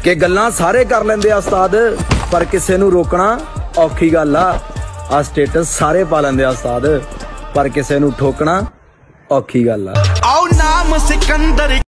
कि गल्लां सारे कर लेंदे आ उस्ताद, पर किसे नू रोकना औखी गल आ स्टेटस सारे पा लेंदे आ उस्ताद, पर किसे नू ठोकना औखी गल आ।